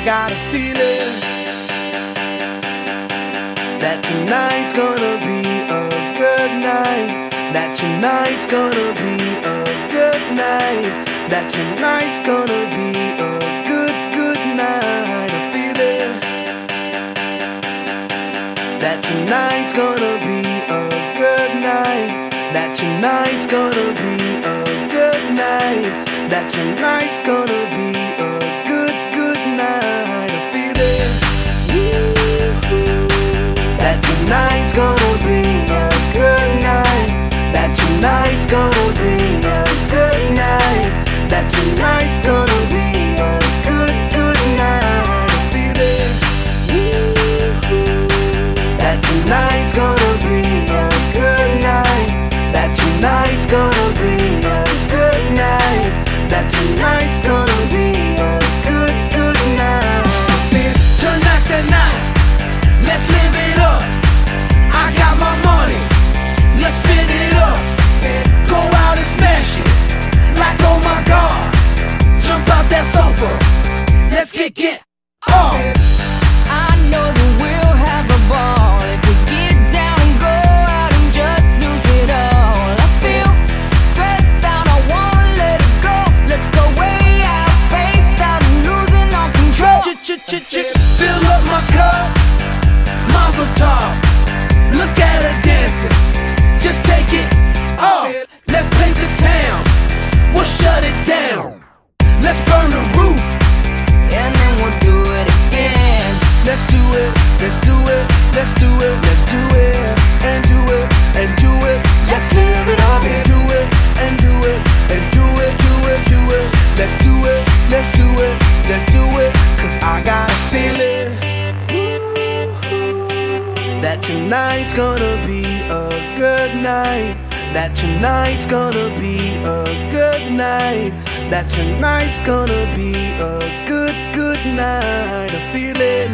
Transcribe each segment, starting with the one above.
got a feeling that tonight's gonna be a good night. That tonight's gonna be a good night. That tonight's gonna be a good night. A feeling that tonight's gonna be a good night. That tonight's gonna be a good night. That tonight's gonna be a good night. A feeling that tonight's gonna be a good night. That tonight's gonna be a good night. That tonight's gonna be a good night. A feeling that tonight's gonna be a good night. That tonight's gonna be a good night. That tonight's gonna be a good night. Tonight's the night, let's live it up. I got my money, let's spin it up. Go out and smash it, like oh my God. Jump out that sofa, let's get off. I know that we'll have a ball if we get down and go out and just lose it all. I feel stressed out, I wanna let it go. Let's go way out, spaced out and losing all control. Fill up my cup, Mazel Tov. Look at her dancing, just take it off. Let's paint the town, we'll shut it down. Let's burn the roof, And then we'll do it again. let's do it, let's do it, let's do it, let's do it, and do it, and do it. Let's live it up and do it, and do it, and do it, do it, do it. Let's do it, let's do it, let's do it. Cause I got a feeling that tonight's gonna be a good night. That tonight's gonna be a good night. That tonight's gonna be a good night. A feeling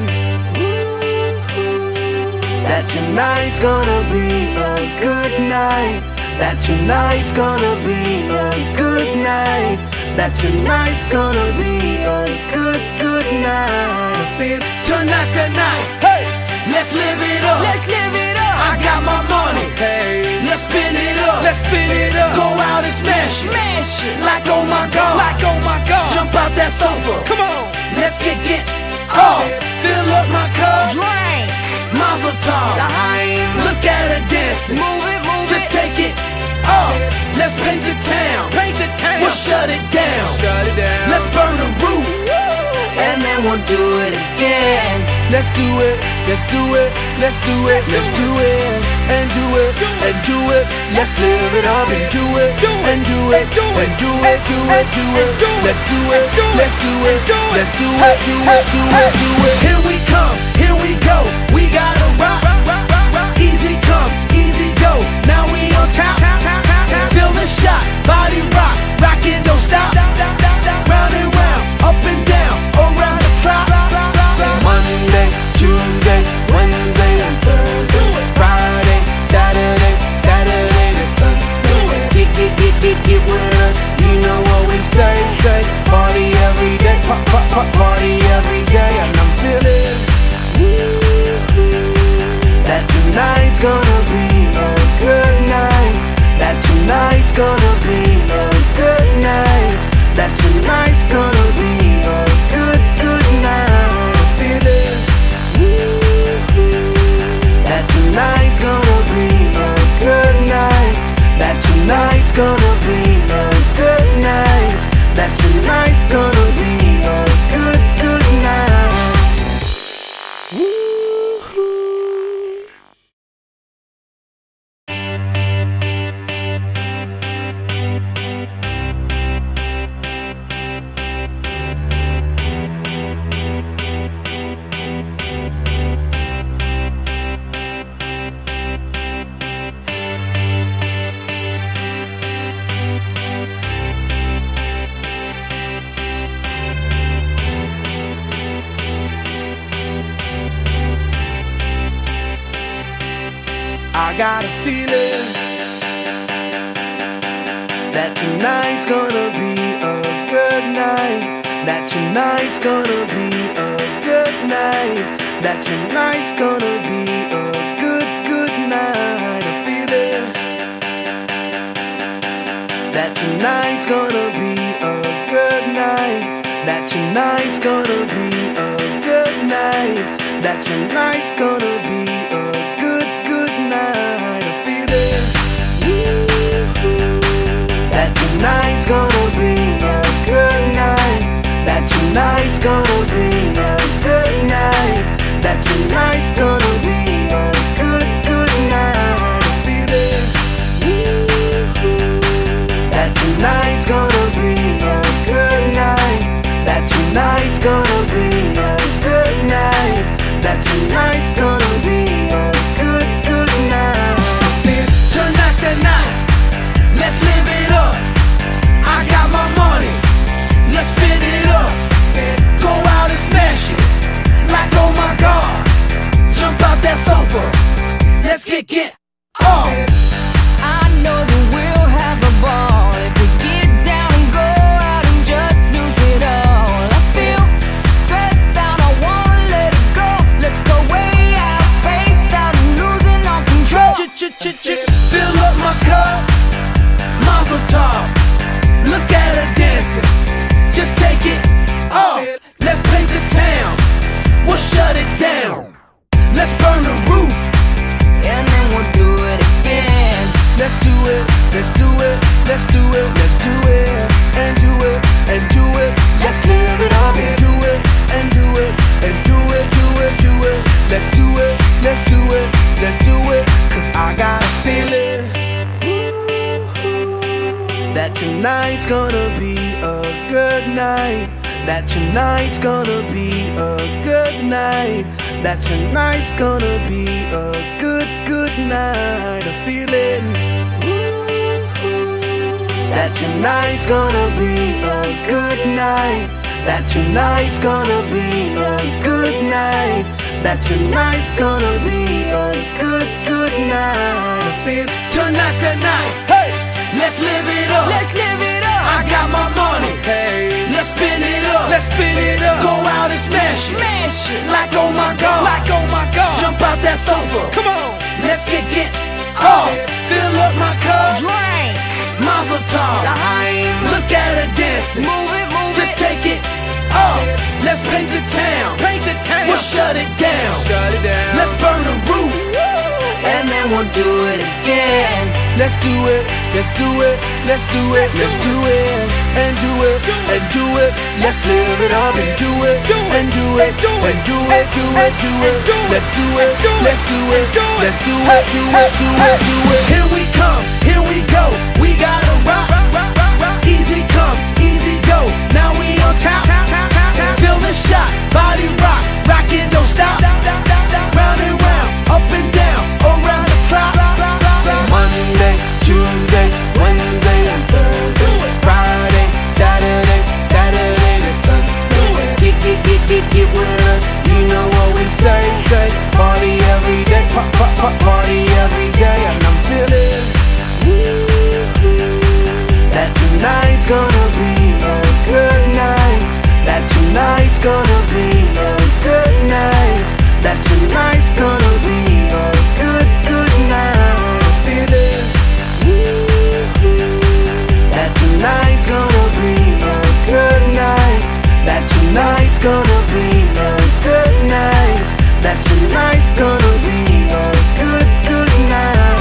that tonight's gonna be a good night. That tonight's gonna be a good night. That tonight's gonna be a good night. I feel tonight's the night. Hey, let's live it up. Let's live it up. I got my money. Hey, let's spin it up. Let's spin it up. Go out and smash it. Smash it. Like oh my God. Like oh my God. Jump out that sofa. Come on. Let's get off. Fill up my cup. Drink. Mazel Tov. Look at her dancing. Move it, move Just it. take it off. Let's paint the town. Paint the town. We'll shut it down. Shut it down. Let's burn the roof. And then we'll do it again. Let's do it. Let's do it. Let's do it. Let's do it. And do it. And do it. Let's live it up and do it. And do it. And do it. Do it. Do it. Let's do it. Let's do it. Let's do it. Do it. Do it. Do it. Here we come. Here we go. We gotta rock. Easy come. Easy go. Now we on top. Feel the shot. Body rock. Rockin', don't stop. Round and round. Up and down. Around the clock. Monday, Tuesday, Wednesday, and Thursday. Friday, Saturday, Saturday to Sunday. Get with us. You know what we say. Party every day. Party every day. And I'm feeling that tonight's gonna be a good night. That tonight's gonna be a good night. That tonight's gonna be a good night. Feeling that tonight's gonna be a good night. That tonight's gonna be a good night. That tonight's gonna be a good night. I got a feeling that tonight's gonna be a good night. That tonight's gonna be a night. That tonight's gonna be a good, good night. I feel it. That tonight's gonna be a good night. That tonight's gonna be a good night. That tonight's gonna be a good, good night. I feel it. That tonight's gonna be a good night. That tonight's gonna be a good night. That tonight's gonna be a good, good night. I feel it. That tonight's gonna be a good night. That tonight's gonna be a good night. That tonight's gonna be a good, good night. I feel tonight's the night. Let's live it up. I got my money. Let's spin it up. Go out and smash it. Like oh my God. Jump out that sofa. Let's get off. I know that we'll have a ball if we get down and go out and just lose it all. I feel stressed out, I wanna let it go. Let's go way out, spaced out and losing all control. Fill up my cup. Mazel Tov. Look at her dancing. Just take it off. Let's paint the town. We'll shut it down. Let's burn the roof. And then we'll do it again. Let's do it. Let's do it. Let's do it. Let's do it. And do it. And do it. Let's live it up and do it. And do it. And do it. Do it. Do it. Let's do it. Let's do it. Let's do it. 'Cause I got a feeling that tonight's gonna be a good night. That tonight's gonna be a good night. That tonight's gonna be a good, good night. I feel it. That tonight's gonna be a good night. That tonight's gonna be a good night. That tonight's gonna be a good, good night. I feel tonight's the night. Hey, let's live it up. Let's live it up. I got my money. Hey, let's spin it up. Let's spin it up. Go out and smash it. Smash it. Like oh my God. Like oh my God. Jump out that sofa. Come on. Let's get off. Fill up my cup. Drink. Mazel Tov. Look at her dancing. Move it, move Just it. take it off. Let's paint the town. Paint the town. We'll shut it down. Shut it down. Let's burn the roof. And then we'll do it again. Let's do it. Let's do it. Let's do it. Let's do it. And do it. And do it. Let's live it up and do it. And do it. And do it. Do it. Do it. Let's do it. Let's do it. Let's do it. Do it. Do it. Do it. Here we come. Here we go. We gotta rock. Easy come. Easy go. Now we on top. Feel the shot. Body rock. Rock it. Don't stop. Round and round. Up and down. Around the clock. Monday, Tuesday, Wednesday, and Thursday. Friday, Saturday, Saturday to Sunday. Get with us. You know what we say. Party every day. Party every day. And I'm feeling that tonight's gonna be a good night. That tonight's gonna be a good night. That tonight's gonna be a good, good night. I feel it. That tonight's gonna be a good night. That tonight's gonna be a good night. That tonight's gonna be a good, good night.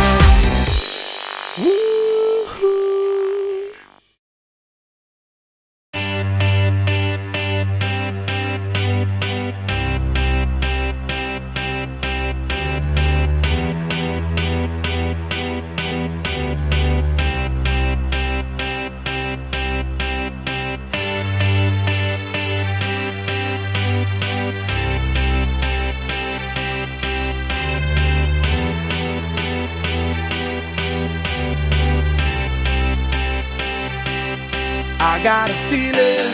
I got a feeling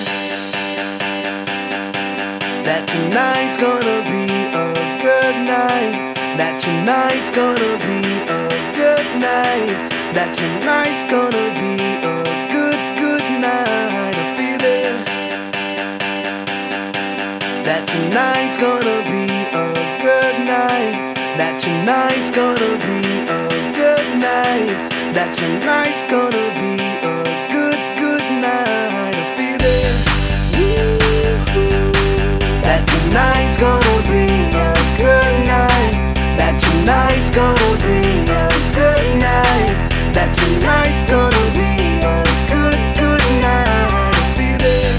that tonight's gonna be a good night. That tonight's gonna be a good night. That tonight's gonna be a good, good night. I feel it. That tonight's gonna be a good night. That tonight's gonna be a good night. That tonight's gonna be a good night. I feel it. That tonight's gonna be a good night. That tonight's gonna be a good night. That tonight's gonna be a good night. I feel it.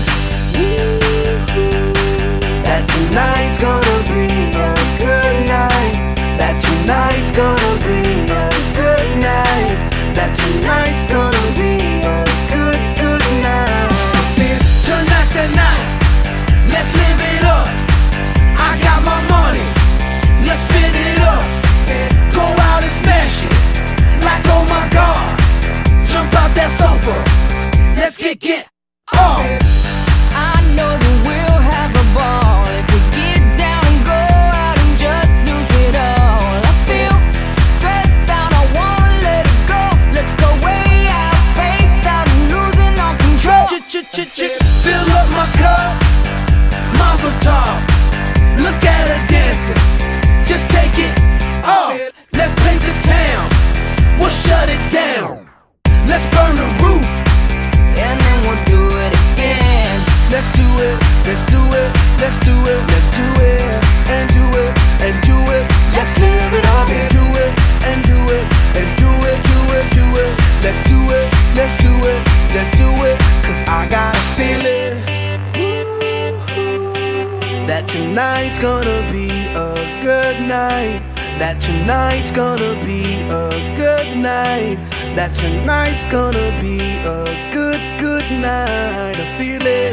That tonight's gonna be a good night. That tonight's gonna be a good night. That tonight's gonna be a good night. I feel tonight's the night. Let's live it up. I got my money. Let's spin it up. Go out and smash it. Like oh my God. Jump out that sofa. Let's get on. I know that we'll have a ball if we get down and go out and just lose it all. I feel stressed out, I wanna let it go. Let's go way out, spaced out and losing all control. Fill up my cup. Mazel Tov. Look at her dancing. Just take it off. Let's paint the town. We'll shut it down. Let's burn the roof. And then we'll do it again. Let's do it, let's do it, let's do it, let's do it, and do it, and do it. Let's live it up and do it, and do it, and do it, do it, do it. Let's do it, let's do it, let's do it. Cause I got a feeling that tonight's gonna be a good night. That tonight's gonna be a good night. That tonight's gonna be a good night. I feel it.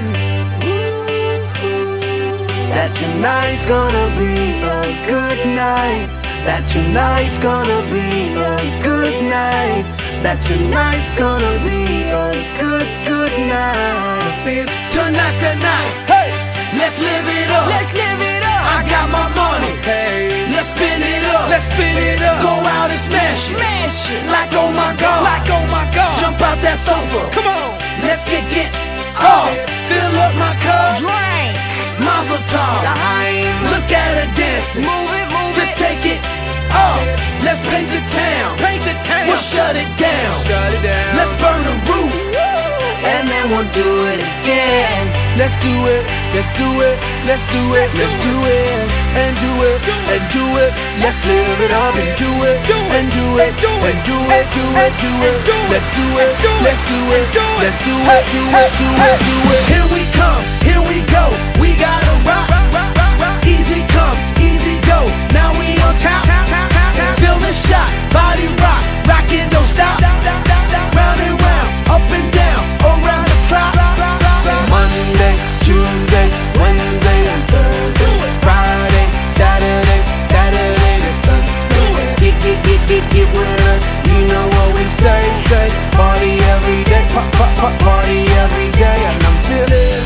That tonight's gonna be a good night. That tonight's gonna be a good night. That tonight's gonna be a good night. I feel tonight's the night. Hey, let's live it up. Let's live it up. I got my money. Hey, let's spin it up. Let's spin it up. Go out and smash it. Smash it. Like oh my God. Like oh my God. Jump out that sofa. Come on. Let's get off. Fill up my cup. Drink. Mazel Tov. Daheim. Look at her dancing. Move it, move Just it. take it off. Let's paint the town. Paint the town. We'll shut it down. Shut it down. Let's burn the roof. And then we'll do it again. Let's do it, let's do it, let's do it, let's do it, and do it, and do it. Let's live it up and do it, and do it, and do it, do it, do it. Let's do it, let's do it, let's do it, do it, do it, do it. Here we come, here we go. We gotta rock, easy come, easy go. Now we on top, feel the shot, body rock, rockin' don't stop. Round and round, up and down, around the clock. Monday, Tuesday, Wednesday and Thursday, Friday, Saturday, Saturday to Sunday. Get with us, you know what we say. Party every day, party every day. And I'm feeling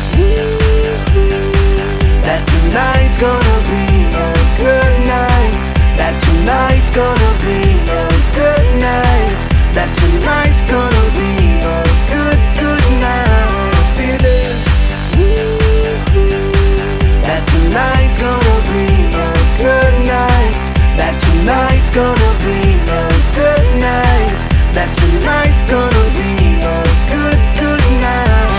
that tonight's gonna be a good night. That tonight's gonna be a good night. That tonight's gonna be a good night. I feel it. That tonight's gonna be a good night. That tonight's gonna be a good night. That tonight's gonna be a good night.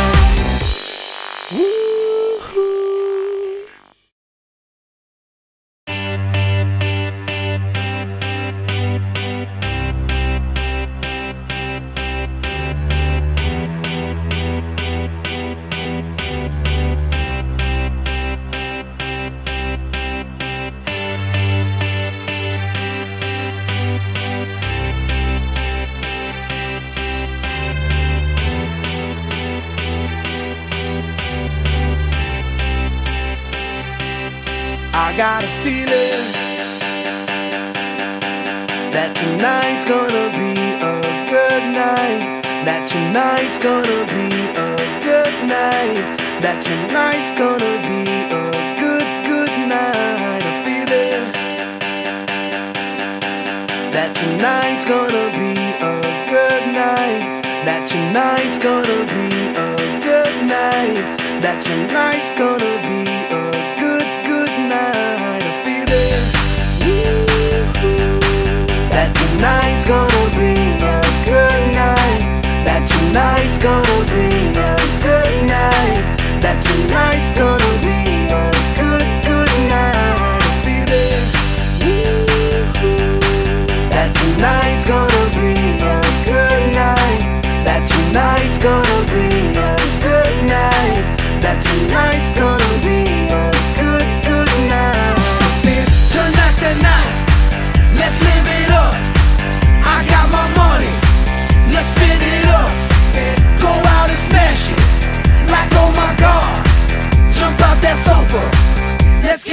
I got a feeling that tonight's gonna be a good night. That tonight's gonna be a good night. That tonight's gonna be a good night. I feel it. That tonight's gonna be a good night. That tonight's gonna be a good night. That tonight's gonna be a good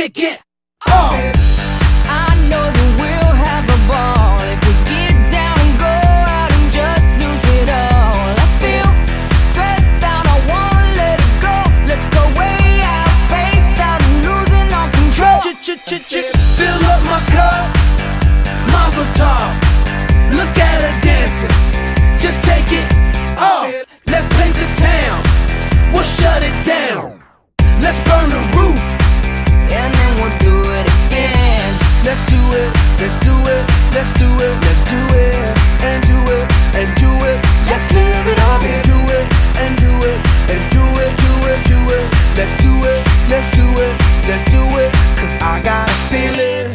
kick it off. I know that we'll have a ball if we get down and go out and just lose it all. I feel stressed out, I wanna let it go. Let's go way out, spaced out and losing all control. Fill up my cup, Mazel Tov. Look at her dancing, just take it off. Let's paint the town, we'll shut it down. Let's burn the roof, and then we'll do it again. let's do it, let's do it, let's do it, let's do it, and do it, and do it. Let's live it up and do it, and do it, and do it, do it, do it. Let's do it, let's do it, let's do it. Cause I got a feeling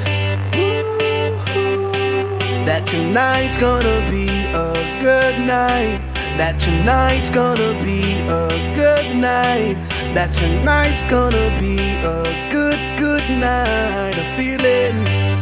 that tonight's gonna be a good night. That tonight's gonna be a good night. That tonight's gonna be a good, good night. A feeling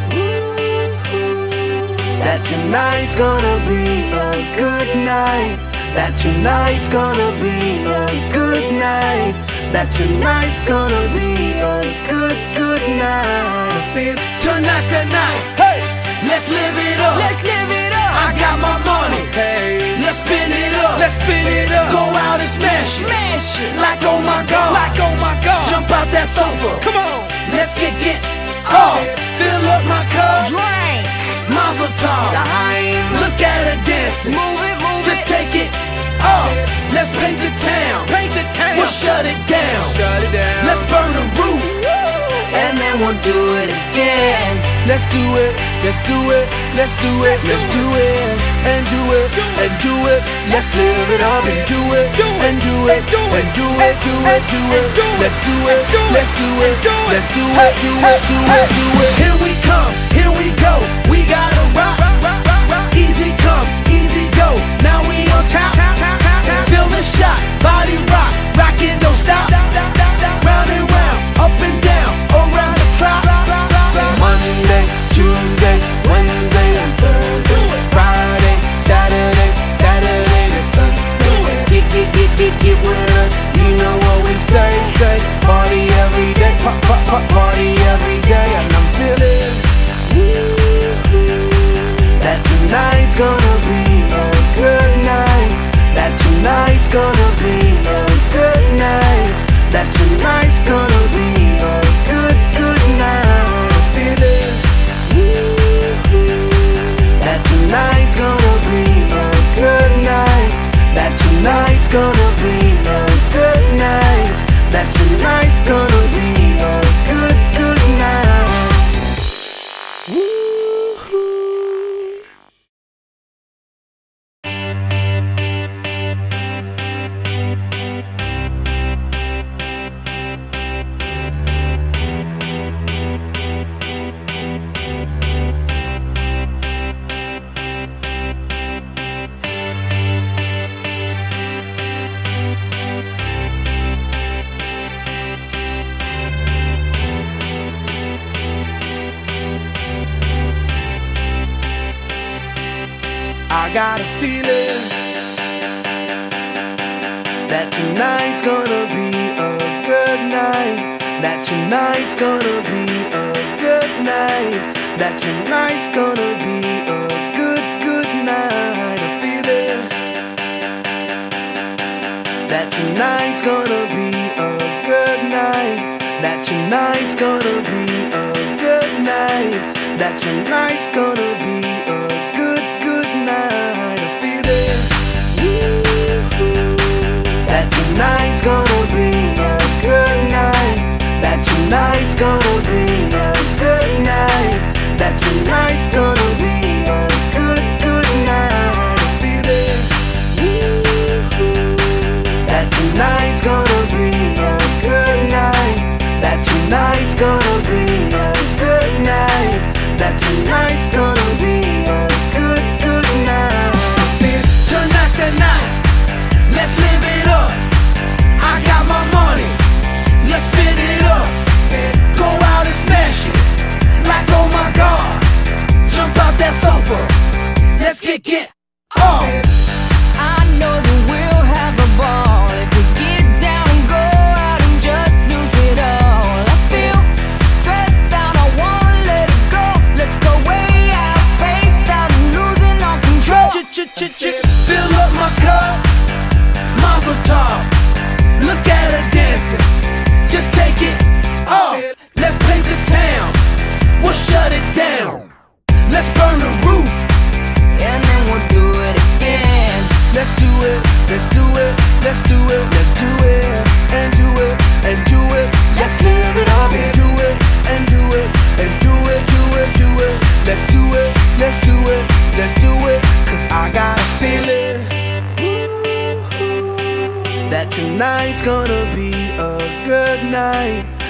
that tonight's gonna be a good night. That tonight's gonna be a good night. That tonight's gonna be a good, good night. I feel tonight's the night. Hey, let's live it up. Let's live it up. I got my money. Hey, let's spin it up. Let's spin it up. Go out and smash it. Smash it. Like oh my god. Like oh my god. Jump out that sofa. Come on. Let's get off. Fill up my cup. Drink. Mazel Tov. Look at her dancing. Move it, move Just it. take it off. Let's paint the town. Paint the town. We'll shut it down. Shut it down. Let's burn the roof. And then we'll do it again. Let's do it, let's do it, let's do it, let's do it, and do it, and do it. Let's live it up and do it, and do it, and do it, do it, do it. Let's do it, let's do it, let's do it, do it, do it, do it. Here we come, here we go. We gotta rock, easy come, easy go. Now we on top, feel the shot, body rock, rockin' don't stop. Round and round, up and down, around the clock. Monday, Tuesday, Wednesday and Thursday, Friday, Saturday, Saturday to Sunday. Get with us, you know what we say. Party every day, party every day. And I'm feeling that tonight's gonna be a good night. That tonight's gonna be a good night. That tonight's gonna be a good, good night. That tonight's gonna be a good night. That tonight's gonna be a good night. That tonight's gonna be a good, good night. Woo-hoo. I got a feeling that tonight's gonna be a good night. That tonight's gonna be a good night. That tonight's gonna be a good, good night. A feeling that tonight's gonna be a good night. That tonight's gonna be a good night. That tonight's gonna be a good, good night. A feeling that tonight's gonna be a good night. That tonight's gonna be a good night. That tonight's gonna be a good, good night. A feeling that tonight's gonna be a good night. That tonight's gonna be a good night. That tonight's gonna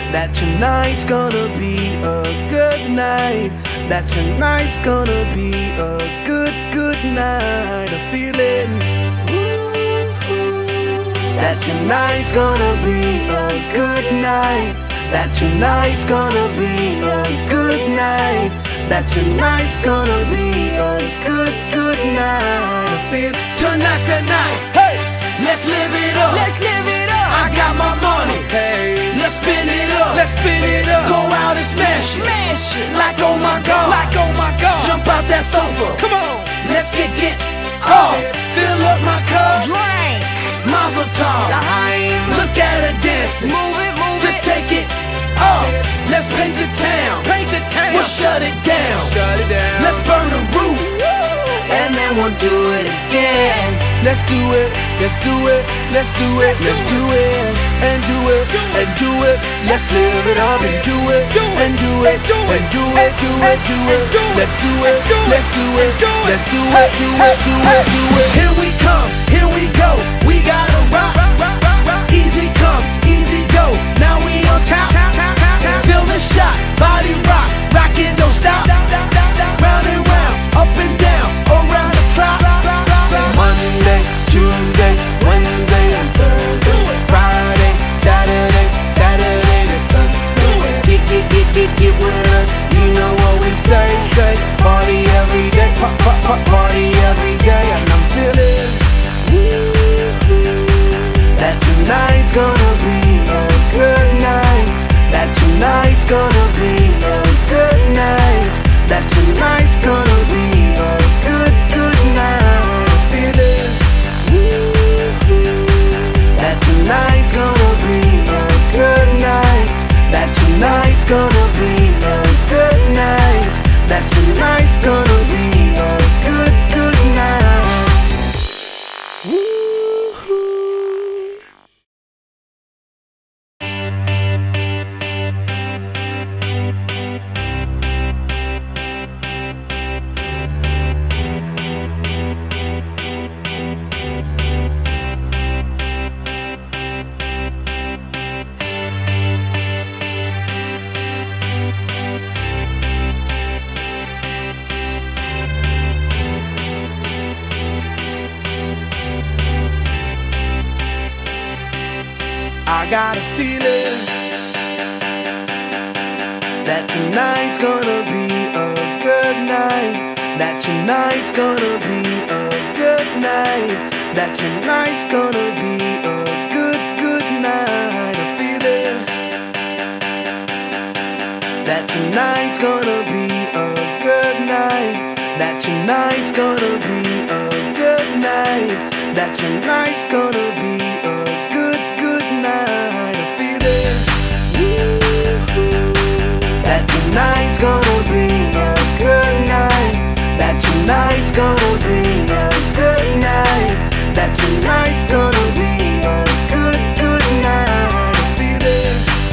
that tonight's gonna be a good night, that tonight's gonna be a good, good night. A feeling that tonight's gonna be a good night, that tonight's gonna be a good night, that tonight's gonna be a good, good night. I feel tonight's the night. Hey, let's live it up. Let's live it up. I got my money. Hey, let's spin it up. Let's spin it up. Go out and smash it. Smash it. Like oh my God. Like oh my God. Jump out that sofa. Come on. Let's get off. Fill up my cup. Drink. Mazel Tov. Look at her dancing. Move it, move Just it. take it off. Let's paint the town. Paint the town. We'll shut it down. Shut it down. Let's burn the roof. And then we'll do it again. Let's do it. Let's do it. Let's do it. Let's do it. And do it. And do it. Let's live it up and do it. And do it. And do it. Do it. Do it. Let's do it. Let's do it. Let's do it. Do it. Do it. Do it. Here we come. Here we go. We gotta rock. Easy come. Easy go. Now we on top. Feel the shot. Body rock. Rock it. Don't stop. Round and round. Up and down. Around the clock. Monday, Tuesday, Wednesday, and Thursday, Friday, Saturday, Saturday to Sunday. Get with us. You know what we say. Party every day. Party every day. And I'm feeling that tonight's gonna be a good night. That tonight's gonna be a good night. That tonight's gonna be a good, good night. Feeling that tonight's gonna be a good night. That tonight's gonna be a good night. That tonight's gonna be a good, good night. I got a feeling that tonight's gonna be a good night. That tonight's gonna be a good night. That tonight's gonna be a good, good night. A feeling that tonight's gonna be a good night. That tonight's gonna be a good night. That tonight's gonna be a good, good night. A feeling that tonight's gonna be a good night. That tonight's gonna be a good night. That tonight's gonna be a good, good night. A feeling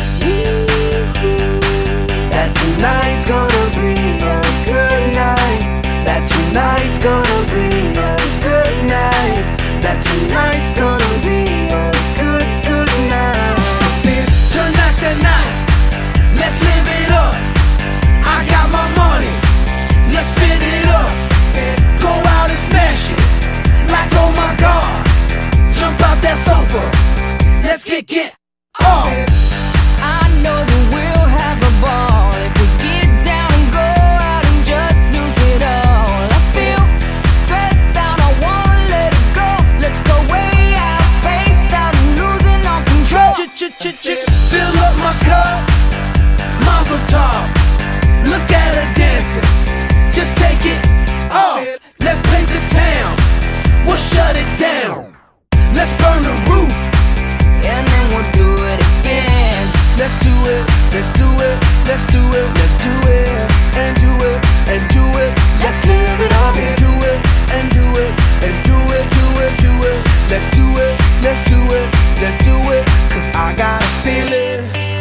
that tonight's gonna be a good night. That tonight's gonna be a good night. That tonight's gonna be a good, good night. Tonight's the night. Let's live it up. I got my money. Let's spin it up. Go out and smash it. Like oh my God. Jump out that sofa. Let's get off. I know that we'll have a ball if we get down and go out and just lose it all. I feel stressed out, I wanna let it go. Let's go way out, spaced out and losing all control. Fill up my cup. Mazel Tov. Look at her dancing. Just take it off. Let's paint the town. We'll shut it down. Let's burn the roof. And then we'll do it again. Let's do it. Let's do it. Let's do it. Let's do it. And do it. And do it. Let's live it up and do it. And do it. And do it. Do it. Do it. Let's do it. Let's do it. Let's do it. 'Cause I got a feeling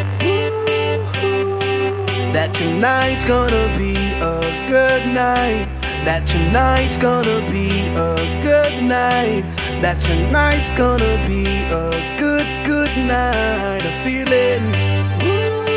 that tonight's gonna be a good night. That tonight's gonna be a good night. That tonight's gonna be a good, good night. A feeling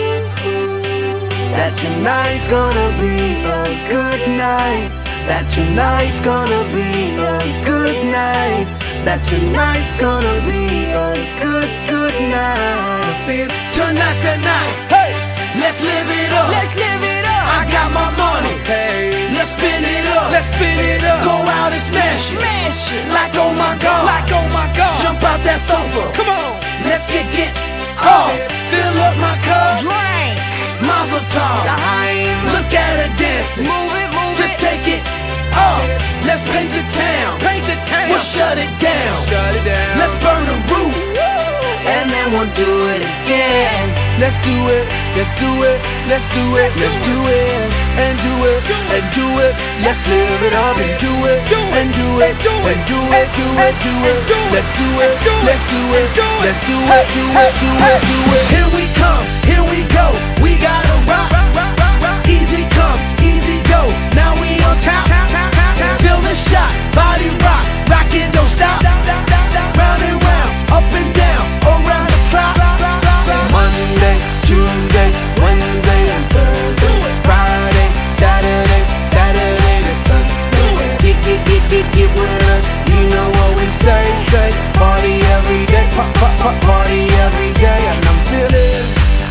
that tonight's gonna be a good night, that tonight's gonna be a good night, that tonight's gonna be a good night. I feel tonight's the night. Hey, let's live it up. Let's live it up. I got my money. Hey, let's spin it up. Let's spin it up. Go out and smash it. Smash it. Like oh my God. Like oh my God. Jump out that sofa. Come on. Let's get off. Fill up my cup. Drink. Mazel Tov. Look at her dancing. Move it, move Just it. take it off. Let's paint the town. Paint the town. We'll shut it down. Shut it down. Let's burn the roof. And then we'll do it again. Let's do it, let's do it, let's do it, let's do it, and do it, and do it. Let's live it up and do it, and do it, and do it, do it, do it. Let's do it, let's do it, let's do it, do it, do it, do it. Here we come, here we go. We gotta rock, easy come, easy go. Now we on top, feel the shot, body rock, rock it, don't stop. Round and round, up and down, around the clock. Monday, Tuesday, Wednesday and Thursday, Friday, Saturday, Saturday to Sunday. Get with us, you know what we say. Party every day, party every day. And I'm feeling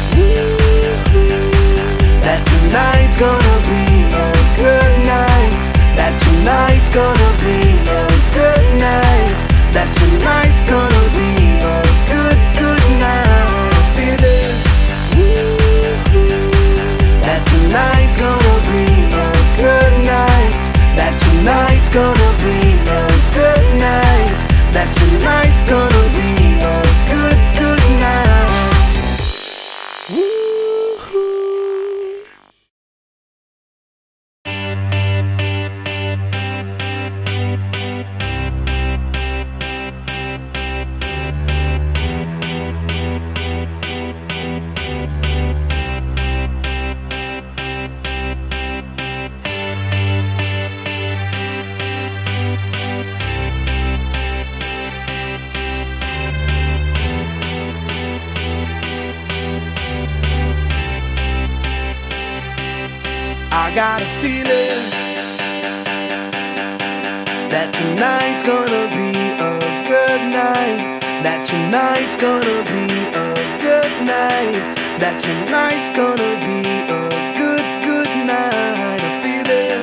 that tonight's gonna be a good night, that tonight's gonna be a good night, that tonight's gonna be a good night. I feel it. That tonight's gonna be a good night, that tonight's gonna be a good night, that tonight's gonna be a good night. I got a feeling that tonight's gonna be a good night, that tonight's gonna be a good night, that tonight's gonna be a good night. I feel it.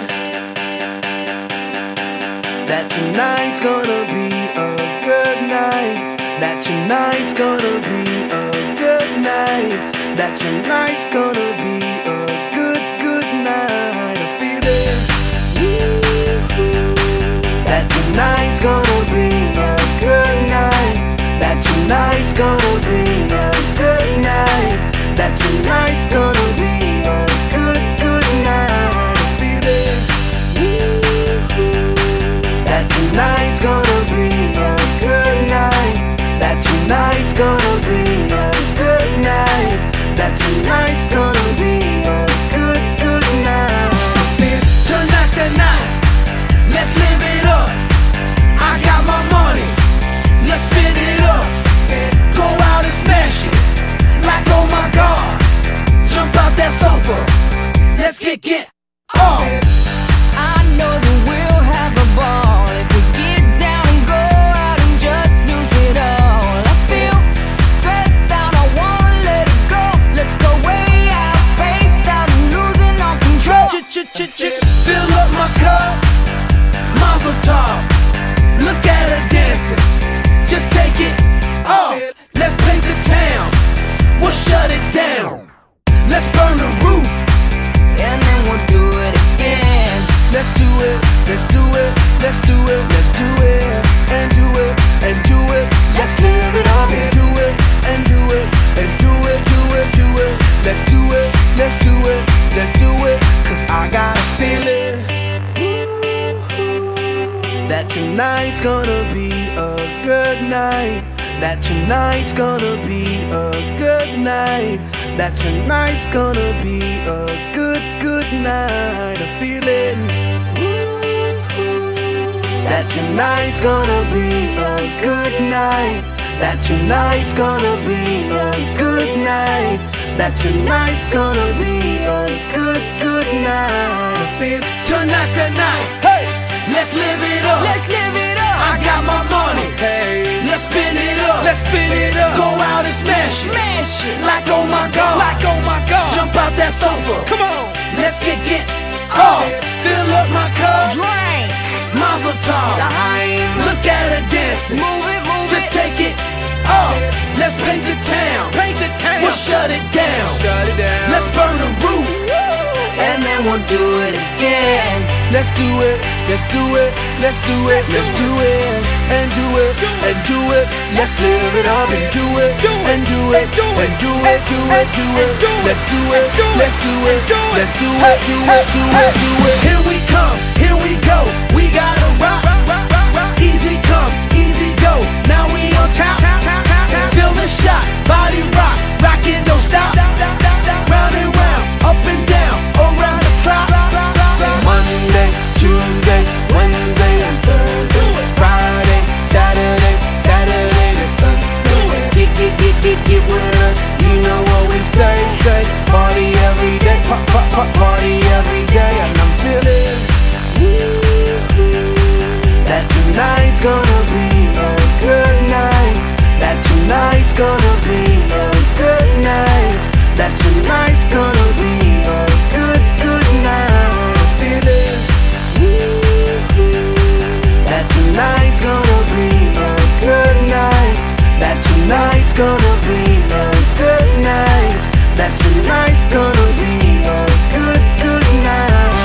That tonight's gonna be a good night, that tonight's gonna be a good night, that tonight's gonna be a good night. I feel it. That tonight's gonna be a good night, that tonight's gonna be a good night, that tonight's gonna be a good night. I feel it. That tonight's gonna be a good night, that tonight's gonna be a good night, that tonight's gonna be a good night. Tonight's the night, let's live it up. I got my money, let's spin it up. Go out and smash it, like oh my God. Jump out that sofa, let's get off. I know that we'll have a ball if we get down and go out and just lose it all. I feel stressed out, I wanna let it go. Let's go way out, spaced out and losing all control. Fill up my cup, Mazel Tov. Look at her dancing, just take it off. Let's paint the town, we'll shut it down. Let's burn the roof, And then we'll do it again. let's do it, let's do it, let's do it, let's do it, and do it, and do it. Let's live it up and do it, and do it, and do it, do it, do it. Let's do it, let's do it, let's do it. Cause I got a feeling that tonight's gonna be a good night, that tonight's gonna be a good night, that tonight's gonna be a good night. I feel it. That tonight's gonna be a good night, that tonight's gonna be a good night, that tonight's gonna be a good, good night. I feel tonight's the night. Hey, let's live it up. Let's live it up. I got my money. Hey, let's spin it up. Let's spin it up. Go out and smash it. Smash it. Like oh my God. Like oh my God. Jump out that sofa. Come on. Let's get off. Fill up my cup. Drink. Mazel Tov. Look at her dancing. Move it, move Just it. take it off. Let's paint the town. Paint the town. We'll shut it down. Shut it down. Let's burn the roof. And then we'll do it again. Let's do it. Let's do it. Let's do it. Let's do it. And do it. And do it. Let's live it up and do it. And do it. And do it. Do it. Do it. Let's do it. Let's do it. Let's do it. Do it. Do it. Do it. Here we come. Here we go. We gotta rock. Easy come. Easy go. Now we on top. Feel the shot. Body rock. Rockin', don't stop. Round and round. Up and down. Around the clock. Monday, Tuesday, Wednesday, and Thursday. Friday, Saturday, Saturday to Sunday. Get with us. You know what we say. Party every day. Party every day. And I'm feeling that tonight's gonna be a good night. That tonight's gonna be a good night. That tonight's gonna be a good, good night. I feel it. That tonight's gonna be a good night. That tonight's gonna be a good night. That tonight's gonna be a good, good night.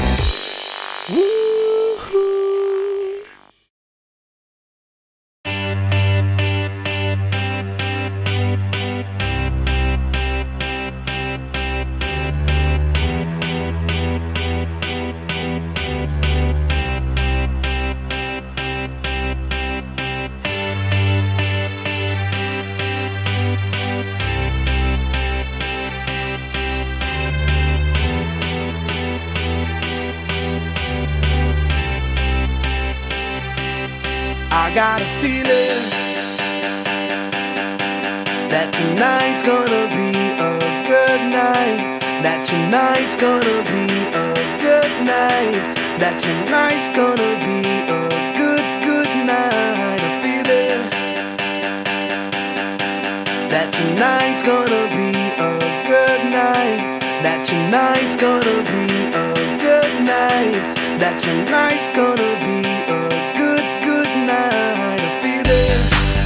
I got a feeling that tonight's gonna be a good night. That tonight's gonna be a good night. That tonight's gonna be a good, good night. I feel it. That tonight's gonna be a good night. That tonight's gonna be a good night. That tonight's gonna be a good, good night. I feel it.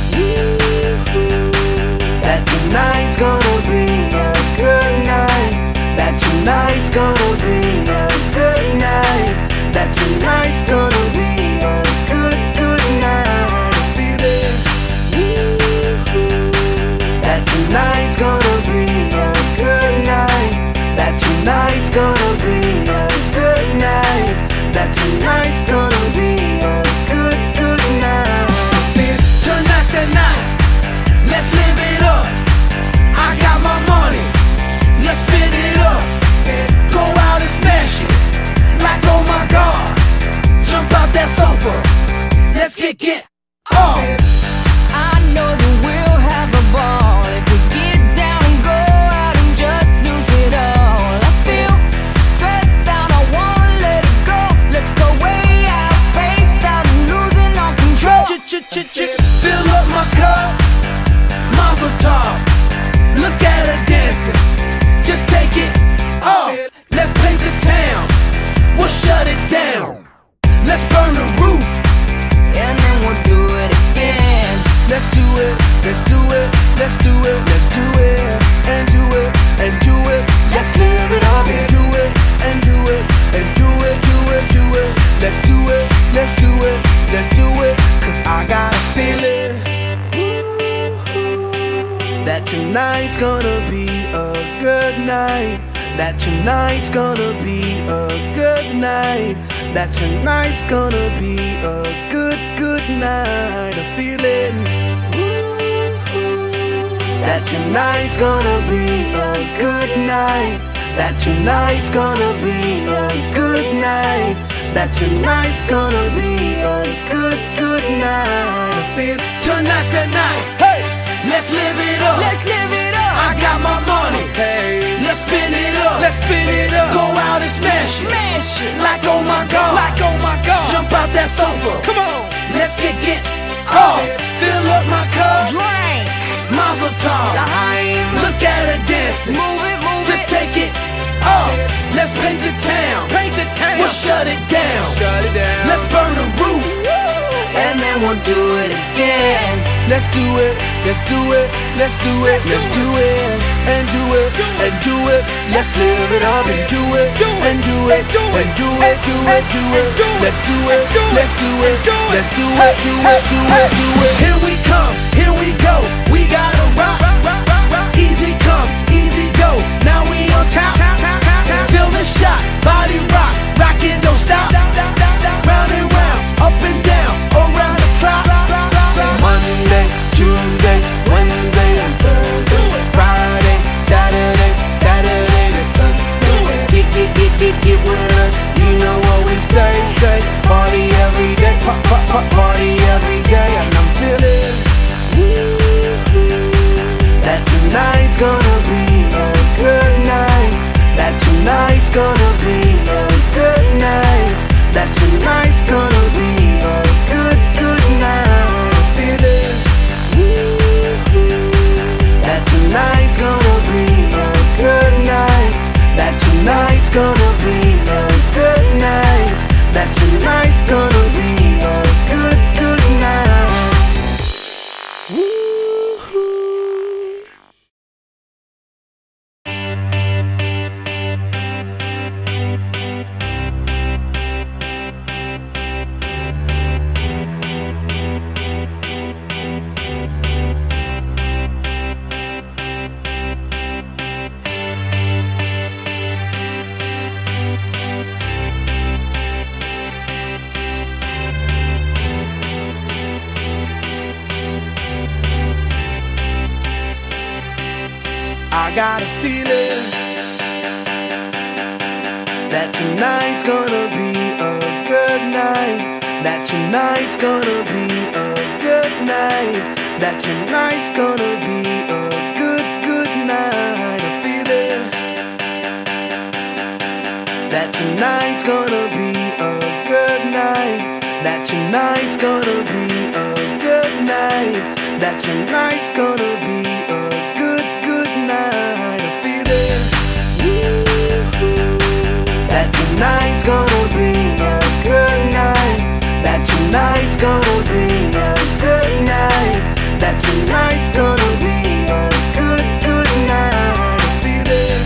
That tonight's gonna be a good night. That tonight's gonna be a good night. That tonight's gonna be a good, good night. I feel it. That tonight's gonna be a good night. That tonight's gonna be a good night. That tonight's gonna be a good, good night. I feel tonight's the night. Let's live it up. I got my money. Let's spin it up. Go out and smash it. Like oh my God. Jump out that sofa. Let's get off. I know that we'll have a ball if we get down and go out and just lose it all. I feel stressed out, I wanna let it go. Let's go way out, spaced out and losing all control. Fill up my cup. Mazel Tov. Look at her dancing. Just take it off. Let's paint the town. We'll shut it down. Let's burn the roof. And then we'll do it again. Let's do it. Let's do it. Let's do it. Let's do it. And do it. And do it. Let's live it up and do it. And do it. And do it. Do it. Do it. Let's do it. Let's do it. Let's do it. 'Cause I got a feeling that tonight's gonna be a good night. That tonight's gonna be a good night. That tonight's gonna be a good, good night. I feel it. That tonight's gonna be a good night. That tonight's gonna be a good night. That tonight's gonna be a good, good night. I feel tonight's the night. Hey, let's live it up. Let's live it up. I I got my money. Hey, let's spin it up. Let's spin it up. Go out and smash it. Smash it. Like oh my God. Like oh my God. Jump out that sofa. Come on. Let's get off. Fill up my cup. Drink. Mazel Tov. Look at her dancing. Move it, move Just it. take it off. Let's paint the town. Paint the town. We'll shut it down. Shut it down. Let's burn the roof. And then we'll do it again. Let's do it. Let's do it. Let's do it. Let's do it. And do it. And do it. Let's live it up and do it. And do it. And do it. Do it. Do it. Let's do it. Let's do it. Let's do it. Do it. Do it. Do it. Here we come. Here we go. We gotta rock. Easy come. Easy go. Now we on top. Feel the shot. Body rock. Rock it. Don't stop. Round and round. Up and down. Around the clock. Monday, Tuesday, Wednesday, and Thursday, Friday, Saturday, Saturday to Sunday. Get with us. You know what we say. Party every day. Party every day. And I'm feeling that tonight's gonna be a good night. That tonight's gonna be a good night. That tonight's gonna be a good night. Feeling that tonight's gonna be a good night. That tonight's gonna be a good night. That tonight's gonna be a good night. I got a feeling that tonight's gonna be a good night. That tonight's gonna be a good night. That tonight's gonna be a good night. A feeling that tonight's gonna be a good night. That tonight's gonna be a good night. That tonight's gonna be a good night. A feeling that tonight's gonna be a good night. That tonight's gonna be a good night. That tonight's gonna be a good night. A feeling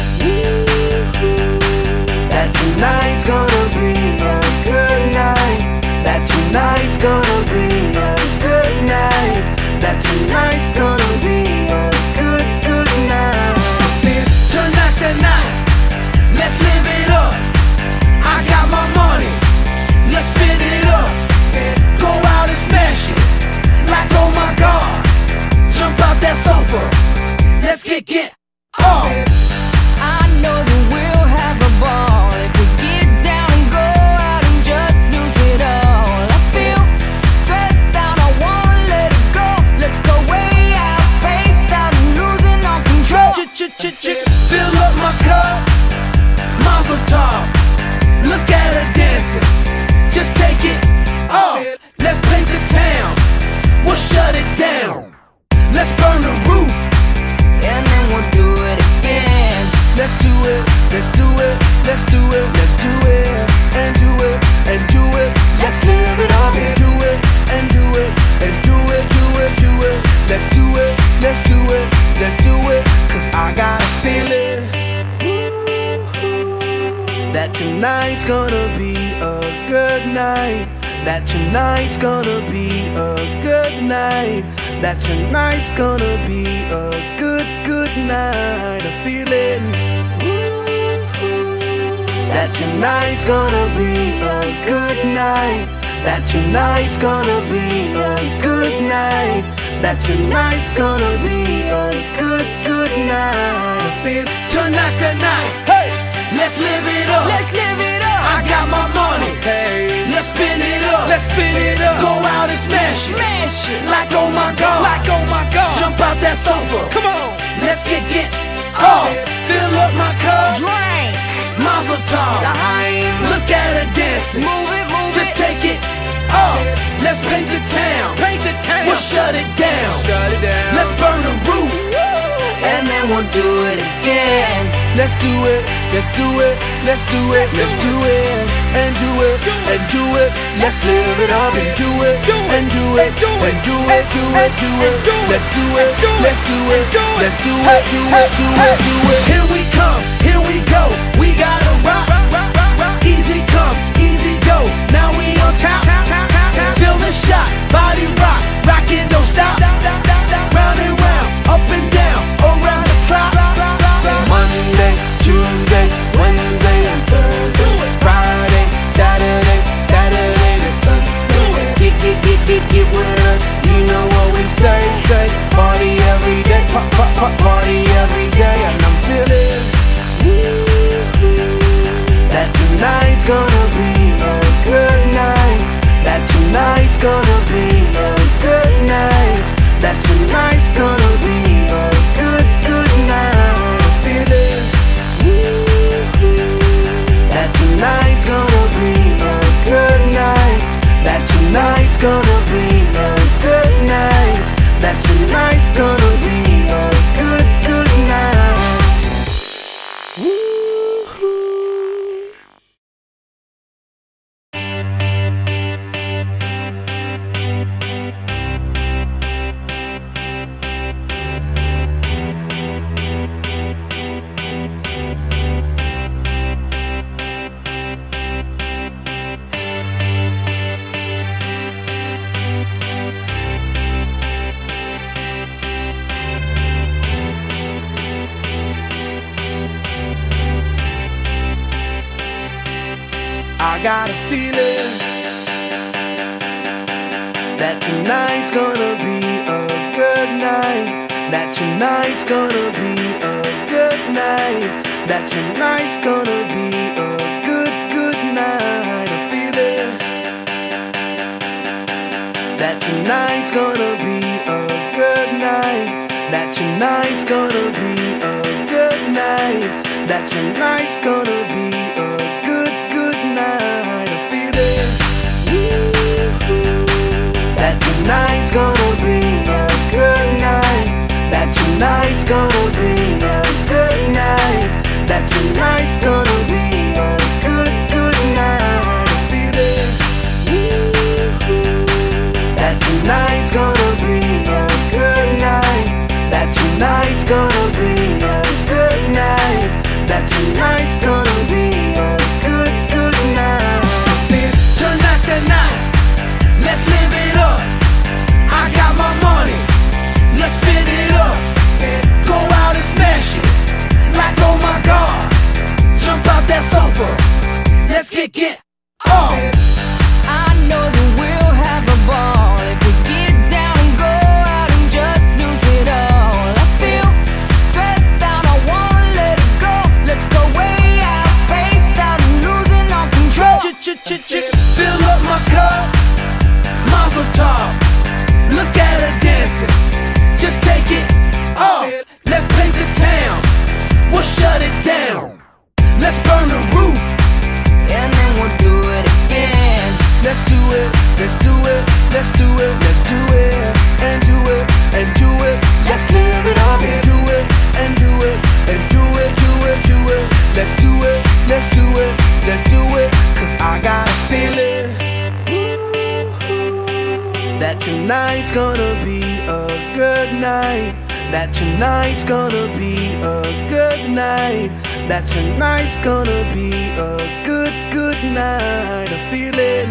that tonight's gonna be a good night. That tonight's gonna be a good night. That tonight's gonna be a good night. Tonight's the night. Let's live it up. I got my money. Let's spin it up. Go out and smash it. Like oh my God. Jump out that sofa. Let's get off. I know that we'll have a ball if we get down and go out and just lose it all. I feel stressed out, I wanna let it go. Let's go way out, spaced out and losing all control. Fill up my cup. Mazel Tov. Look at her dancing. Just take it off. Let's paint the town. We'll shut it down. Let's burn the roof. And then we'll do it again. Let's do it. Let's do it. Let's do it. Let's do it. And do it. And do it. Let's live it up and do it. And do it. And do it. Do it. Do it. Let's do it. Let's do it. Let's do it. 'Cause I got a feeling that tonight's gonna be a good night. That tonight's gonna be a good night. That tonight's gonna be a good night. A feeling that tonight's gonna be a good night. That tonight's gonna be a good night. That tonight's gonna be a good night. I feel tonight's the night. Hey, let's live it up. Let's live it up. I got my money. Hey, let's spin it up. Let's spin it up. Go out and smash it. Smash it. Like oh my God. Like oh my God. Jump out that sofa. Come on. let's get off. Fill up my cup, Drink. Mazel Tov. Look at her dancing, Move it, move just it. take it off. Let's paint the town, we'll shut it down. Let's burn the roof, And then we'll do it again. let's do it, let's do it, let's do it, let's do it, and do it, and do it. Let's live it up and do it, and do it, and do it, do it, do it. Let's do it, let's do it, let's do it, do it, do it, do it. Here we come, here we go. We gotta rock, easy come, easy go. Now we on top, feel the shot, body rock, rock it, don't stop. Round and round, up and down, around the clock. Monday, Tuesday, Wednesday, and Thursday, Friday, Saturday, Saturday to Sunday. Get with us, you know what we say. Party every day, party every day, and I'm feeling that tonight's gonna be a good night. That tonight's gonna be a good night. That tonight's gonna be a good night. I feel it. That tonight's gonna be a good night. That tonight's gonna be a good night. That tonight's gonna be a good night. I got a feeling that tonight's gonna be a good night. That tonight's gonna be a good night. That tonight's gonna be a good night. I feel it. That tonight's gonna be a good night. That tonight's gonna be a good night. That tonight's gonna be a good night. I feel it. That tonight's gonna be a good night. That tonight's gonna be a good night. That tonight's gonna be a good night. I feel it. That tonight's gonna be a good night. That tonight's gonna be a good night. That tonight's gonna be a good night. Tonight's the night, let's live it up. I got my money, let's spin it up. Go out and smash it, like oh my God. Jump out that sofa, let's get off. I know that we'll have a ball if we get down and go out and just lose it all. I feel stressed out, I wanna let it go. Let's go way out, spaced out and losing all control. Fill up my cup, Mazel Tov. Look at her dancing, just take it off. Let's paint the town, we'll shut it down. Let's burn the roof, And then we'll do it again. let's do it, let's do it, let's do it, let's do it, and do it, and do it. Let's live it up and do it, and do it, and do it, do it, do it. Let's do it, let's do it, let's do it. Cause I got a feeling that tonight's gonna be a good night. That tonight's gonna be a good night. That tonight's gonna be a good night. I feel it.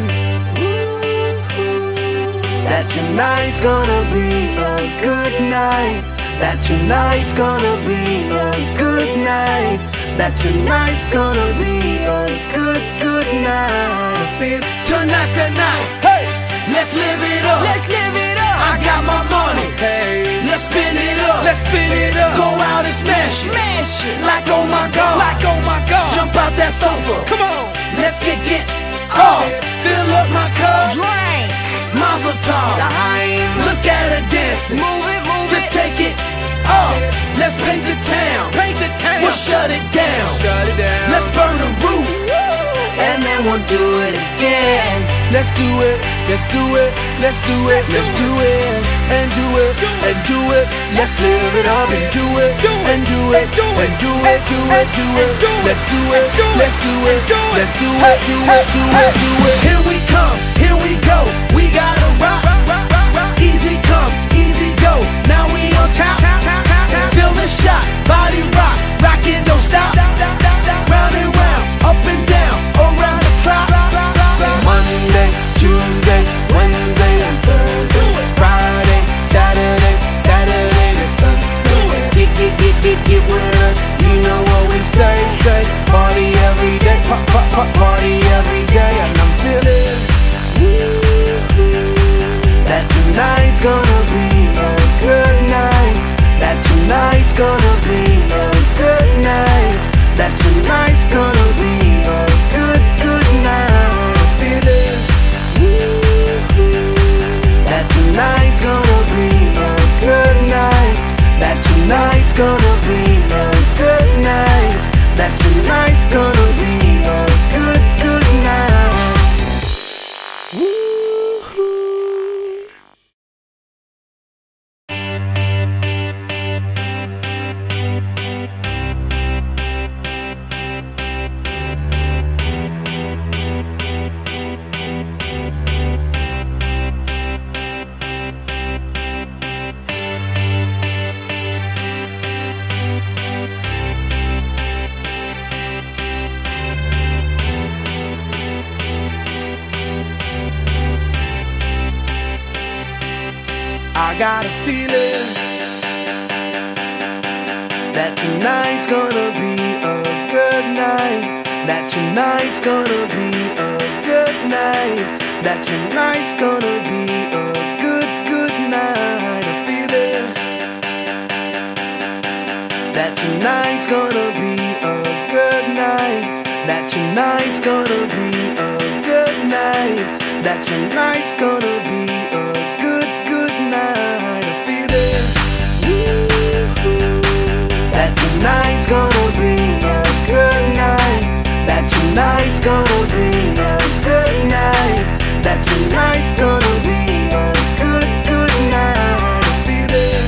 That tonight's gonna be a good night. That tonight's gonna be a good night. That tonight's gonna be a good night. I feel tonight's the night. Hey, let's live it up. Let's live it up. I got my money. Hey, let's spin it up. Let's spin it up. Go out and smash it. Smash it. Like oh my God. Like oh my God. Jump out that sofa. Come on. Let's get off. Fill up my cup. Drink. Mazel Tov. Look at her dancing. Move it, move Just it. take it off. Let's paint the town. We'll shut it down. Let's burn the roof, and then we'll do it again. let's do it, let's do it, let's do it, let's do it, and do it, and do it. Let's live it up and do it, and do it, and do it, do it, do it. Let's do it, let's do it, let's do it, do it, do it, do it. Here we come, here we go. We gotta rock, easy come, easy go. Now we on top, feel the shot, body rock, rockin' don't stop. Round and round, up and down, around the clock. Monday, Tuesday, Wednesday and Thursday, Friday, Saturday, Saturday to Sunday. Get with us, you know what we say. Party every day, party every day. And I'm feeling that tonight's gonna be a good night. That tonight's gonna be a good night. That tonight's gonna be a good night. I'm feeling that tonight's gonna be a good night. That tonight's gonna be a good night. That tonight's gonna be a good night. Woo-hoo. I got a feeling that tonight's gonna be a good night. That tonight's gonna be a good night. That tonight's gonna be a good night. A feeling that tonight's gonna be a good night. That tonight's gonna be a good night. That tonight's gonna be a good night. A feeling that tonight's gonna be a good night. That tonight's gonna be a good night. That tonight's gonna be a good night. A feeling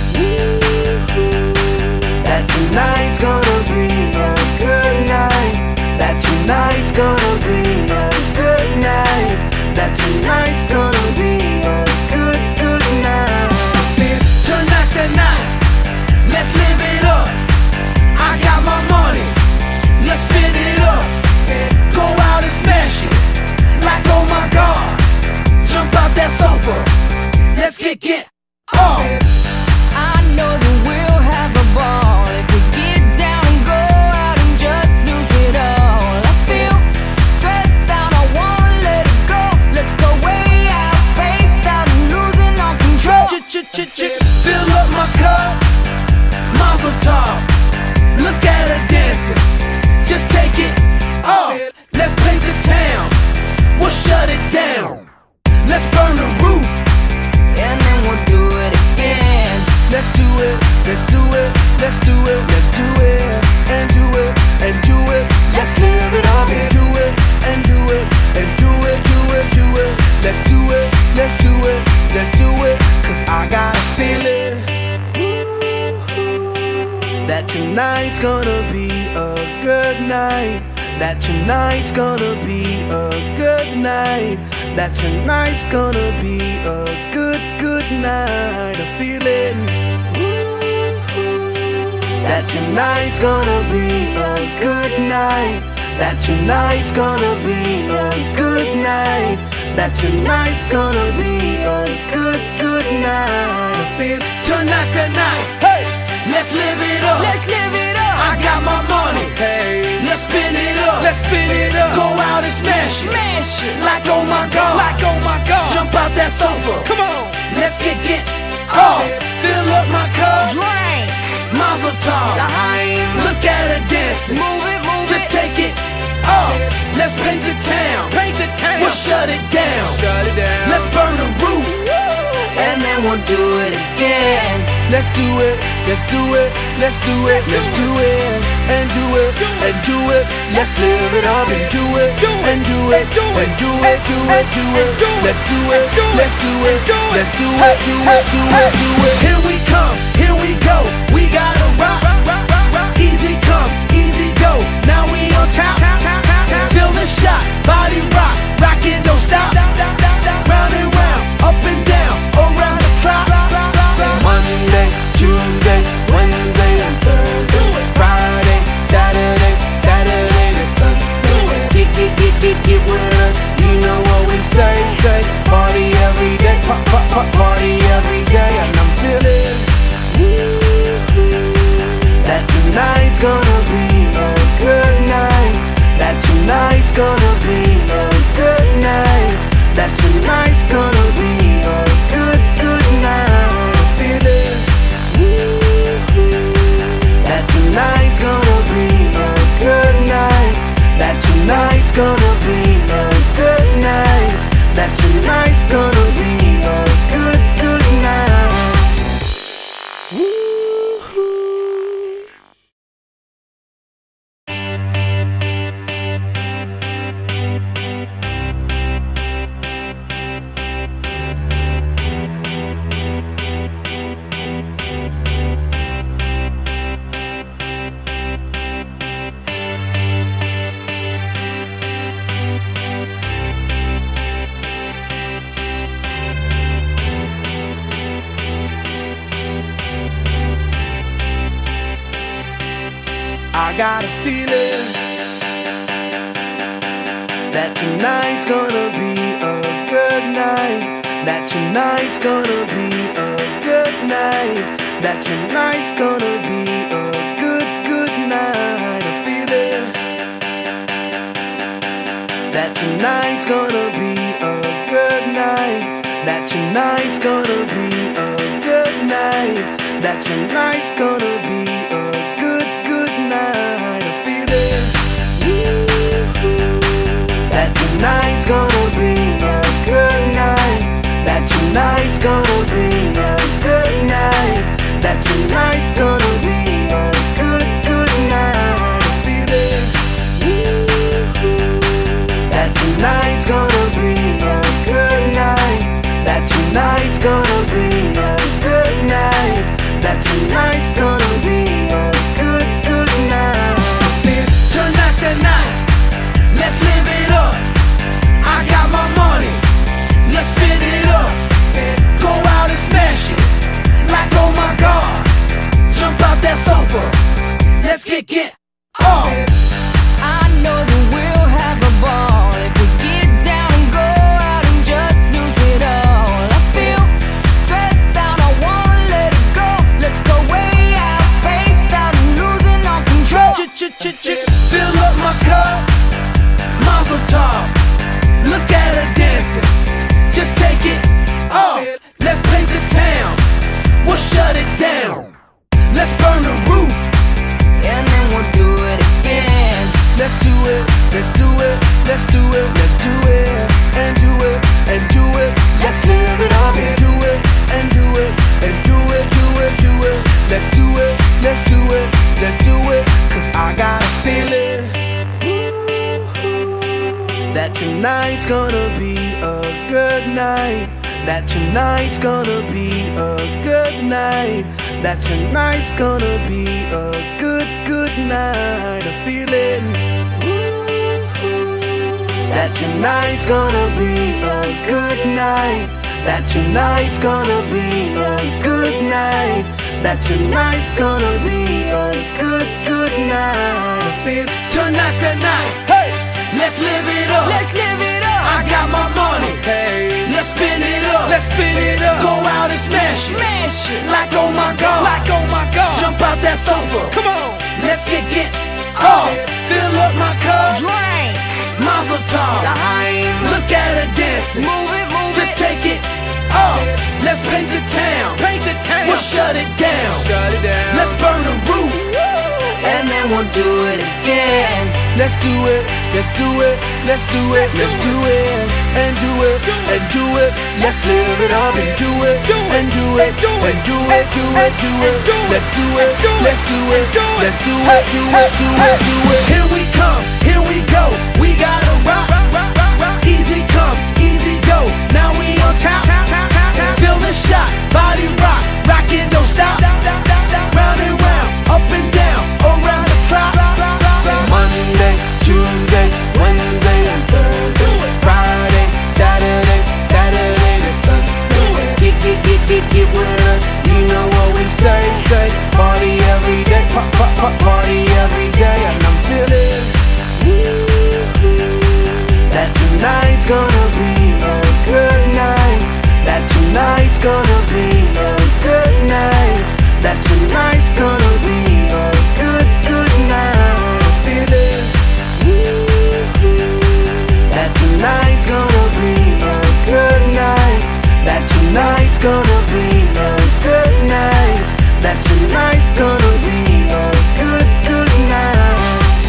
that tonight's gonna be a good night. That tonight's gonna be a good night. That tonight's gonna be a good night. Tonight's the night, let's live it up. I got my money, let's spin it up. Go out and smash it, like oh my God. Jump out that sofa, let's get off. I know that we'll have a ball if we get down and go out and just lose it all. I feel stressed out, I wanna let it go. Let's go way out, spaced out and losing all control. Fill up my cup, Mazel Tov. Look at her dancing, just take it off. Let's paint the town, we'll shut it down. Let's burn the roof, And then we'll do it again. let's do it, let's do it, let's do it, let's do it, and do it, and do it. Let's live it up and do it, and do it, and do it, do it, do it. Let's do it, let's do it, let's do it. Cause I got a feeling that tonight's gonna be a good night. That tonight's gonna be a good night. That tonight's gonna be a good night. A feeling that tonight's gonna be a good night. That tonight's gonna be a good night. That tonight's gonna be a good night. I feel tonight's the night. Hey, let's live it up. Let's live it up. I got my money. Hey, let's spin it up. Let's spin it up. Go out and smash it. Smash it. Like oh my God. Like oh my God. Jump out that sofa. Come on. Let's get off. Fill up my cup. Drink. Mazel Tov. Look at her dancing. Move it, move Just it. take it off. Let's paint the town. We'll shut it down. Let's burn the roof, And then we'll do it again. let's do it, let's do it, let's do it, let's do it, and do it, and do it. Let's live it up and do it, and do it, and do it, do it, do it. Let's do it, let's do it, let's do it, do it, do it, do it. Here we come, here we go. We gotta rock, easy come, easy go. Now we on top, feel the shot, body rock, rock it, don't stop. Round and round, up and down, around the clock. Monday, Tuesday, Wednesday, and Thursday, Friday, Saturday, Saturday to Sunday. Get with us, you know what we say. Party every day, party every day, and I'm feeling that tonight's gonna be a good night. That tonight's gonna be a good night. That tonight's gonna be a good night. I'm feeling that tonight's gonna be a good night. That tonight's gonna be a good night. That tonight's gonna be a good night. I got a feeling that tonight's gonna be a good night. That tonight's gonna be a good night. That tonight's gonna be a good night. A feeling that tonight's gonna be a good night. That tonight's gonna be a good night. That tonight's gonna be a good night. A feeling that tonight's gonna be a good night. That tonight's gonna be a good night. That tonight's gonna be a good night. A feeling that tonight's gonna be a good night. That tonight's gonna be a good night. That tonight's gonna be a good night. Tonight's the night, let's live it up. I got my money, let's spin it up. Go out and smash it, like oh my God. Jump out that sofa, let's get off. I know that we'll have a ball if we get down and go out and just lose it all. I feel stressed out, I wanna let it go. Let's go way out, spaced out and losing all control. Fill up my cup, Mazel Tov. Look at her dancing, just take it off. Let's paint the town, we'll shut it down. Let's burn the roof, And then we'll do it again. let's do it, let's do it, let's do it, let's do it, and do it, and do it. Let's live it up and do it, and do it, and do it, do it, do it. Let's do it, let's do it, let's do it. Cause I got a feeling that tonight's gonna be a good night. That tonight's gonna be a good night. That tonight's gonna be a good night. A feeling that tonight's gonna be a good night. That tonight's gonna be a good night. That tonight's gonna be a good night. I feel tonight's the night. Hey, let's live it up. Let's live it up. I got my money. Hey, let's spin it up. Let's spin it up. Go out and smash it. Smash it. Like oh my God. Like oh my God. Jump out that sofa. Come on. Let's get off. Fill up my cup. Drink. Mazel Tov. Look at her dancing. Move it, move Just it. take it off. Let's paint the town. We'll shut it down. Let's burn the roof. and then we'll do it again. Let's do it, let's do it, let's do it, let's do it, and do it, and do it. Let's live it up and do it, and do it, and do it, do it, do it. Let's do it, let's do it, let's do it, do it, do it, do it. Here we come, here we go. We gotta rock, easy come, easy go. Now we on top, feel the shot, body rock, rock it, don't stop. Round and round, up and down, around the clock. Monday, Tuesday, Wednesday and Thursday, Friday, Saturday, Saturday to Sunday. Get with us, you know what we say. Party every day, party every day. And I'm feeling that tonight's gonna be a good night. That tonight's gonna be a good night. That tonight's gonna be a good night. I'm feeling that tonight's gonna be a good night. That tonight's gonna be a good night. That tonight's gonna be a good night.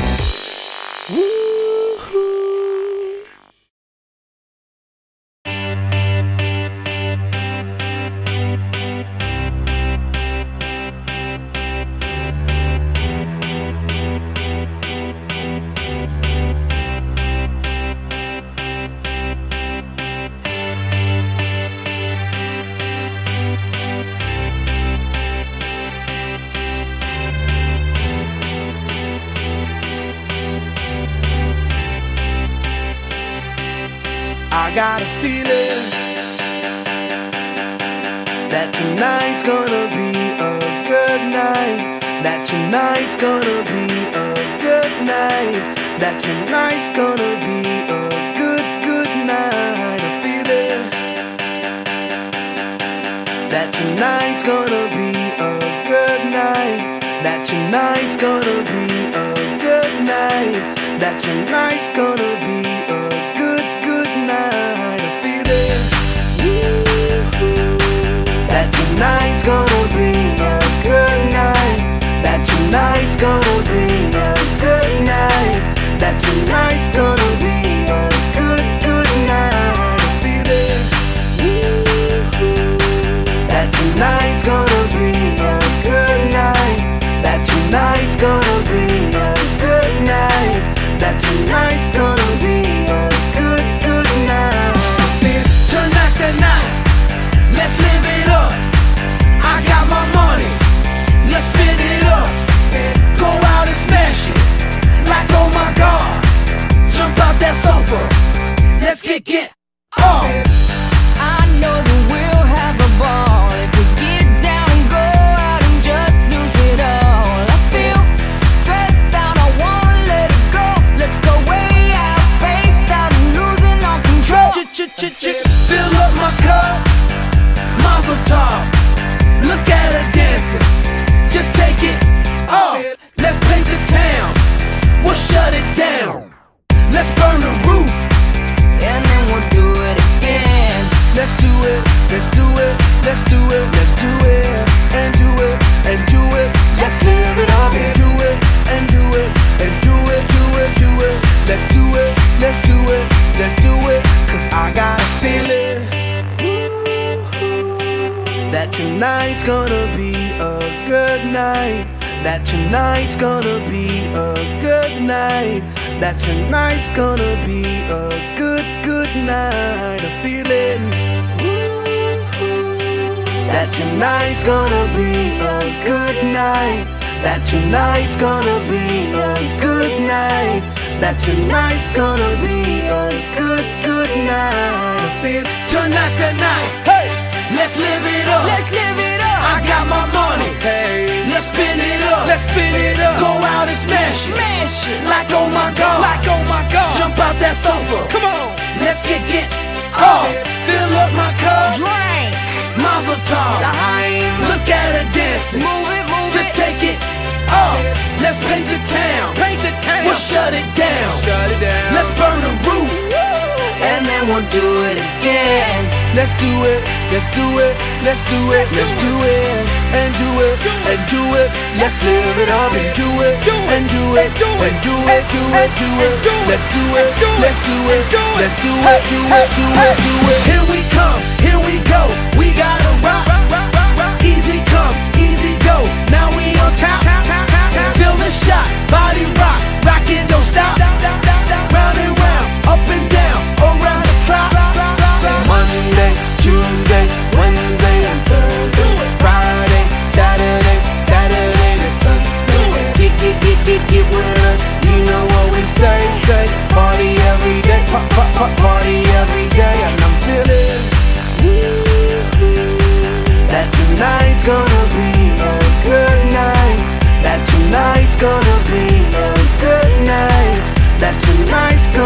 I got a feeling that tonight's gonna be a good night. That tonight's gonna be a good night. That tonight's gonna be a good night. A feeling that tonight's gonna be a good night. That tonight's gonna be a good night. That tonight's gonna be a good night. A feeling that tonight's gonna be a good night. That tonight's gonna be a good night. That tonight's gonna be a good night. A feeling that tonight's gonna be a good night. That tonight's gonna be a good night. That tonight's gonna be a good night. Tonight's the night, let's live it up. I got my money, let's spin it up. Go out and smash it, like oh my God. Jump out that sofa, let's get off. I know that we'll have a ball if we get down and go out and just lose it all. I feel stressed out, I wanna let it go. Let's go way out, spaced out and losing all control. Fill up my cup, Mazel Tov. Look at her dancing, just take it off. Let's paint the town, we'll shut it down. Let's burn the roof, And then we'll do it again. let's do it, let's do it, let's do it, let's do it, and do it, and do it. Let's live it up and do it, and do it, and do it, do it, do it. Let's do it, let's do it, let's do it. Cause I got a feeling that tonight's gonna be a good night. That tonight's gonna be a good night. That tonight's gonna be a good night. A feeling that tonight's gonna be a good night. That tonight's gonna be a good night. That tonight's gonna be a good night. I feel tonight's the night. Hey, let's live it up. Let's live it up. I got my money. Hey, let's spin it up. Let's spin it up. Go out and smash it. Smash it. Like oh my God. Like oh my God. Jump out that sofa. Come on. Let's get off. Fill up my cup. Drink. Mazel Tov. Look at her dancing. Move it, move Just it. take it off. Let's paint the town. Paint the town. We'll shut it down. Shut it down. Let's burn the roof. And then we'll do it again. let's do it, let's do it, let's do it, let's do it, and do it, and do it. Let's live it up and do it, and do it, and do it, do it, do it. Let's do it, let's do it, let's do it, do it, do it, do it. Here we come, here we go. We gotta rock, easy come, easy go. Now we on top, feel the shot, body rock, rockin', don't stop. Round and round, up and down, around the clock. Monday, Tuesday, Wednesday and Thursday, Friday, Saturday, Saturday to Sunday. Get with us, you know what we say. Party every day, party every day. And I'm feeling that tonight's gonna be a good night. That tonight's gonna be a good night. That tonight's